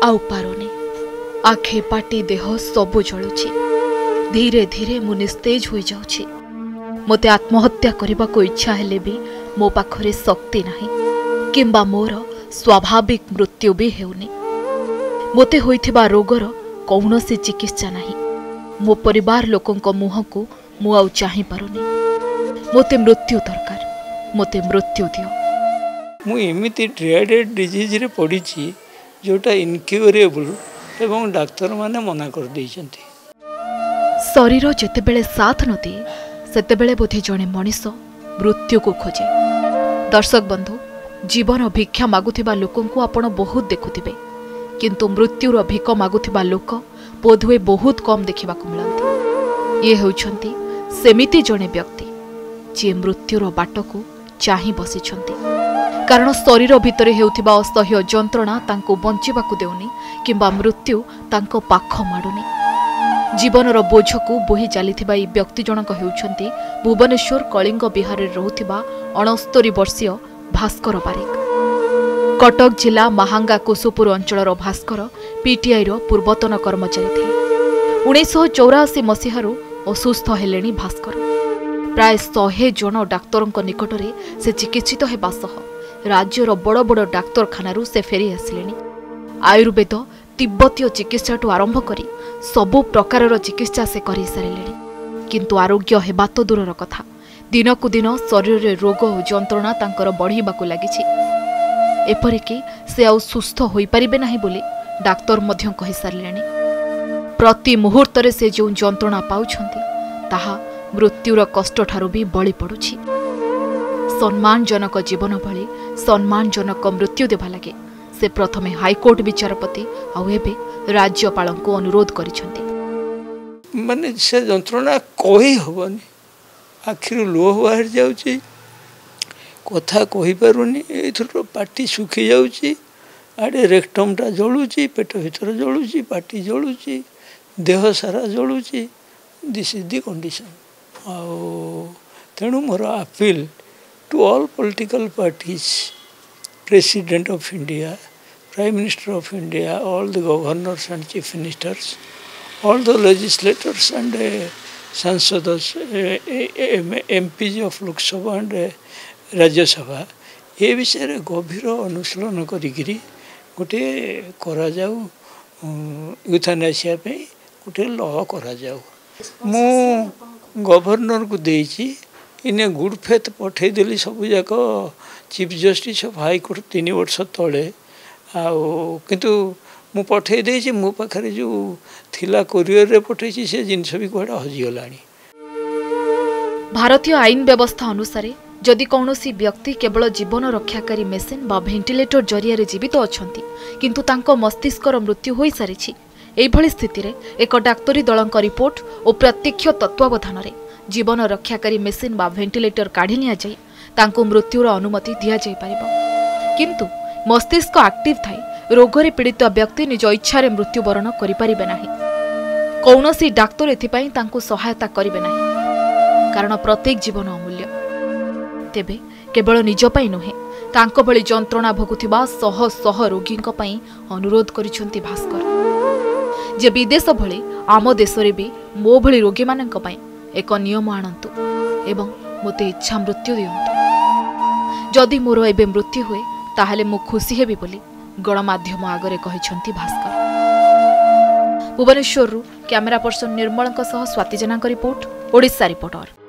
आउ पारुनी आखे पाटी देह सबु जलुछि धीरे धीरे मु निस्तेज हो जाउछि। मते आत्महत्या करबा को इच्छा हेले भी मो पाखरे शक्ति नाही किंबा मोर स्वाभाविक मृत्यु भी हेउनी। मते होइथिबा रोगर कौनसी चिकित्सा नाही। मो परिवार लोकंक मुह को मु आउ चाहि पारुनी। मते मृत्यु दरकार, मते मृत्यु दियो। मु एमिति ड्राइडेड डिजीज रे पड़ीछि जोटा इनक्यूरेबल एवं डाक्तर माने मना कर देइछन्ति। शरीर जेतेबेले साथ न दिए सेतेबेले बोधे जणे मनीष मृत्यु को खोजे। दर्शक बंधु, जीवन भिक्षा मागुथिबा लोकंकु आपण बहुत देखुथिबे, किंतु मृत्युर भिक मागुथिबा लोक बोधुए बहुत कम देखिबा को मिलंती। ये हेउछन्ति सेमिति जणे व्यक्ति जे मृत्युर बाटको चाहि बसिछन्ति, कारण शरीर भितरे हेउथिबा असह्य जंत्रणा तांको बंचिबाकु देउनी किंबा मृत्यु तांको पाख माडुनी। जीवनर बोझको बोही चलिथिबा ई व्यक्ति जनक हेउछन्ति भुवनेश्वर कलिंग बिहार रे रहुथिबा 69 वर्षीय भास्कर बारिक। कटक जिला महांगा कुसुपुर अंचलर भास्कर पीटीआई रो पूर्वतन कर्मचारी थिले। 1984 मसीहारू असुस्थ हेलेनी भास्कर। प्राय 100 जन डाक्तरंक निकटरे से चिकित्सित हेबा सह राज्यर बड़ बड़ डाक्तरखानारू से फेरी आसिलेनी। आयुर्वेद तिब्बतीय चिकित्साठू आरंभ करी सबु प्रकारर चिकित्सा से करि सारिलेनी, किंतु आरोग्य हेबा तो दूरर कथा दिनकु दिन शरीर रे रोग और जंत्रणा तांकर बढ़िबाकु लागिछि। एपरिकी से आउ सुस्थ होई परिबे नाही बोली डाक्तर मध्य कहि सारिलेनी। प्रति मुहूर्तरे से जो जंत्रणा पाउछन्ति ताहा मृत्युर कष्ट ठारू भी बळी पडुछि। सम्मानजनक जीवन भली सम्मानजनक मृत्यु देवा लगे से प्रथमे हाईकोर्ट विचारपति आउ एबे राज्यपाल को अनुरोध करिसेंति। माने से जंत्रणा कहि होबनी, आखिर लोह बाहर जाउची, कथा कहि पारुनी, एथुर पाटी सुखी जाउची, आडे रेक्टमटा जळुची, पेट भीतर जळुची, पाटी जळुची, देह सारा जळुची। This is the condition. तेणु मोर appeal to all political parties, President of India, Prime Minister of India, all the governors and chief ministers, all the legislators and sansadas, MPs of Lok Sabha and Rajya Sabha, ये विषय गभीर अनुशीलन करी गोटे करा जाऊ यूथानासिया पे गोटे लॉ करा जाऊ। मु गवर्नर को देइछि, इने गुड फेथ पठे देली सब जाक chief justice of high court 3 वर्ष तले किंतु मु पठे देछि। मो पाखरे जो थिला कोरियर रे पठेछि से जिनस भी कोडा हजिगलानी। भारतीय आईन व्यवस्था अनुसार जदि कौनसी व्यक्ति केवल जीवन रक्षाकारी मेसिन बा भेंटिलेटर जरिया रे जीवित अछंती किंतु तांको मस्तिष्कर मृत्यु होई सारिछि, एभली स्थिति रे एक डाक्तरी दलंक रिपोर्ट और प्रत्यक्ष तत्वावधान रे जीवन रक्षाकारी मेसिन बा भेंटिलेटर काढ़ी निया जाई तांको मृत्युर अनुमति दिया जाई परिबो। किंतु मस्तिष्क एक्टिव थाई रोगरे पीड़ित व्यक्ति निज इच्छा रे मृत्युवरण करि परिबे नाही। कौनसी डाक्तर एथिपाई तांको सहायता करिबे नाही, कारण प्रत्येक जीवन अमूल्य। तेबे केवल निज पई नहे तांको भली जंत्रणा भोगुथिबा शह शह रोगींक पई अनुरोध करिसंती भास्कर जे विदेश भली आम देश रे भी मो भली रोगी मानक पई एक नियम आणंतु एवं मोते इच्छा मृत्यु दियंतु। जदि मोर एबे मृत्यु हुए ताहले मु खुशी हेबी बोली गणमाध्यम आगरे कहिसंती भास्कर। भुवनेश्वर कैमरा पर्सन निर्मल सह स्वाति जेना रिपोर्ट, ओडिशा रिपोर्टर।